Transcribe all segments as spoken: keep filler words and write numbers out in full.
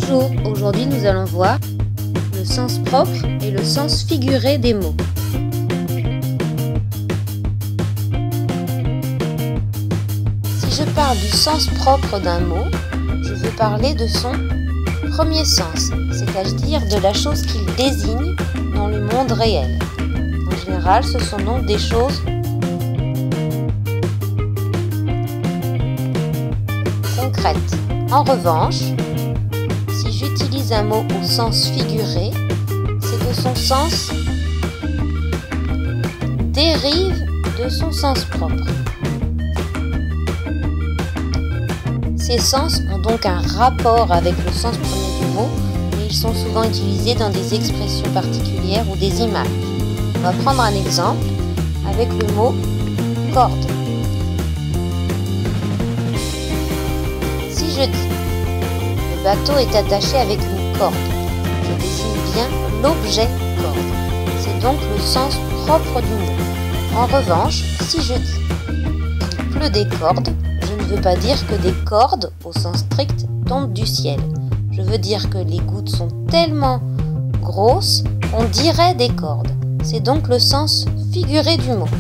Bonjour, aujourd'hui nous allons voir le sens propre et le sens figuré des mots. Si je parle du sens propre d'un mot, je veux parler de son premier sens, c'est-à-dire de la chose qu'il désigne dans le monde réel. En général, ce sont donc des choses concrètes. En revanche, si j'utilise un mot au sens figuré, c'est que son sens dérive de son sens propre. Ces sens ont donc un rapport avec le sens premier du mot, mais ils sont souvent utilisés dans des expressions particulières ou des images. On va prendre un exemple avec le mot corde. Si je dis le bateau est attaché avec une corde, je désigne bien l'objet corde. C'est donc le sens propre du mot. En revanche, si je dis qu'il pleut des cordes, je ne veux pas dire que des cordes, au sens strict, tombent du ciel. Je veux dire que les gouttes sont tellement grosses qu'on dirait des cordes. C'est donc le sens figuré du mot.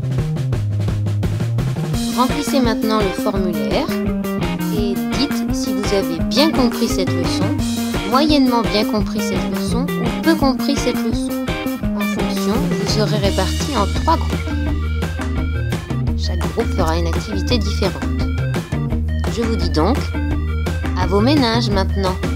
Remplissez maintenant le formulaire et dites si vous avez bien compris cette leçon, moyennement bien compris cette leçon ou peu compris cette leçon. En fonction, vous serez répartis en trois groupes. Chaque groupe fera une activité différente. Je vous dis donc, à vos ménages maintenant.